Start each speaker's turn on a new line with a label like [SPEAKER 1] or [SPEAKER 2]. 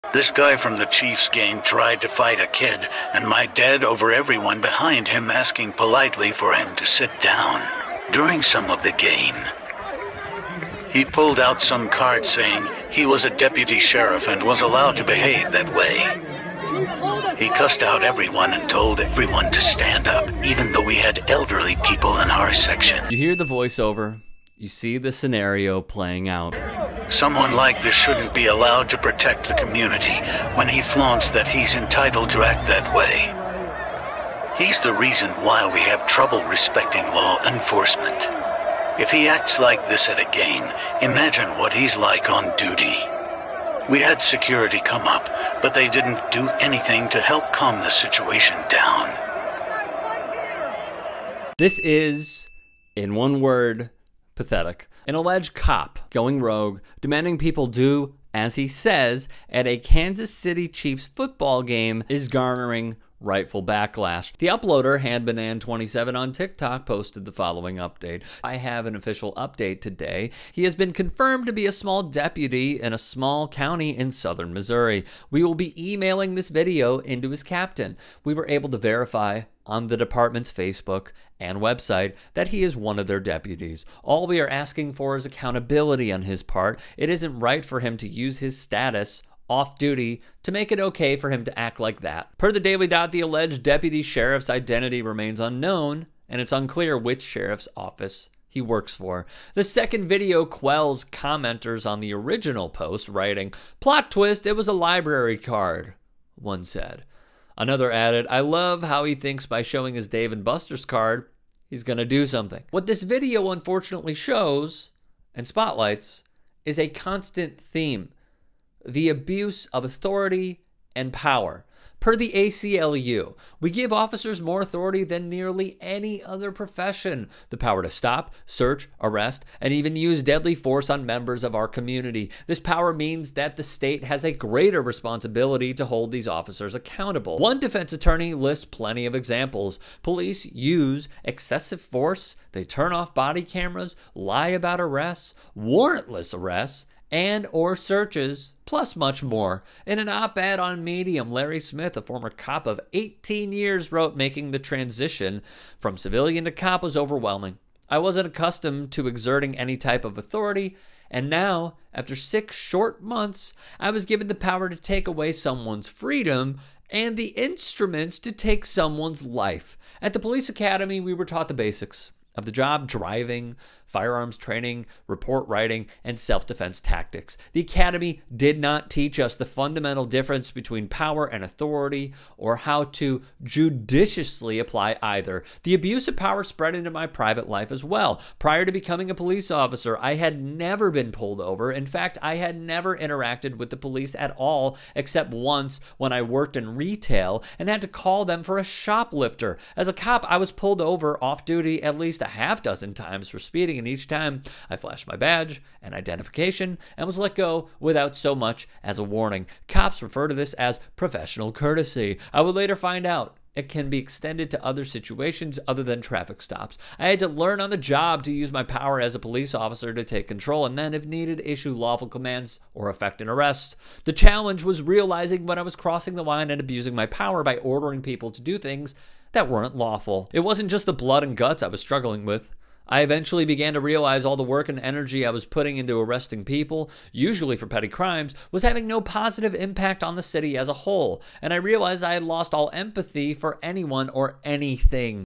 [SPEAKER 1] This guy from the Chiefs game tried to fight a kid, and my dad over everyone behind him asking politely for him to sit down. During some of the game, he pulled out some card saying he was a deputy sheriff and was allowed to behave that way. He cussed out everyone and told everyone to stand up, even though we had elderly people in our section.
[SPEAKER 2] You hear the voiceover, you see the scenario playing out.
[SPEAKER 1] Someone like this shouldn't be allowed to protect the community when he flaunts that he's entitled to act that way. He's the reason why we have trouble respecting law enforcement. If he acts like this at a game, imagine what he's like on duty. We had security come up, but they didn't do anything to help calm the situation down.
[SPEAKER 2] This is, in one word, pathetic. An alleged cop going rogue, demanding people do as he says at a Kansas City Chiefs football game is garnering rightful backlash. The uploader, HandBanan27 on TikTok, posted the following update. I have an official update today. He has been confirmed to be a small deputy in a small county in southern Missouri. We will be emailing this video into his captain. We were able to verify on the department's Facebook and website that he is one of their deputies. All we are asking for is accountability on his part. It isn't right for him to use his status off duty to make it okay for him to act like that. Per the Daily Dot, the alleged deputy sheriff's identity remains unknown, and it's unclear which sheriff's office he works for. The second video quells commenters on the original post, writing, "Plot twist, it was a library card," one said. Another added, "I love how he thinks by showing his Dave & Buster's card, he's gonna do something." What this video unfortunately shows and spotlights is a constant theme: the abuse of authority and power. Per the ACLU, we give officers more authority than nearly any other profession. The power to stop, search, arrest, and even use deadly force on members of our community. This power means that the state has a greater responsibility to hold these officers accountable. One defense attorney lists plenty of examples. Police use excessive force, they turn off body cameras, lie about arrests, warrantless arrests, and or searches, plus much more. In an op-ed on Medium, Larry Smith, a former cop of 18 years, wrote, "Making the transition from civilian to cop was overwhelming. I wasn't accustomed to exerting any type of authority, and now, after 6 short months, I was given the power to take away someone's freedom and the instruments to take someone's life." At the police academy, we were taught the basics of the job: driving, firearms training, report writing, and self-defense tactics. The academy did not teach us the fundamental difference between power and authority, or how to judiciously apply either. The abuse of power spread into my private life as well. Prior to becoming a police officer, I had never been pulled over. In fact, I had never interacted with the police at all, except once when I worked in retail and had to call them for a shoplifter. As a cop, I was pulled over off duty at least a half dozen times for speeding, and each time I flashed my badge and identification and was let go without so much as a warning. Cops refer to this as professional courtesy. I would later find out it can be extended to other situations other than traffic stops. I had to learn on the job to use my power as a police officer to take control and then, if needed, issue lawful commands or effect an arrest. The challenge was realizing when I was crossing the line and abusing my power by ordering people to do things that weren't lawful. It wasn't just the blood and guts I was struggling with. I eventually began to realize all the work and energy I was putting into arresting people, usually for petty crimes, was having no positive impact on the city as a whole, and I realized I had lost all empathy for anyone or anything.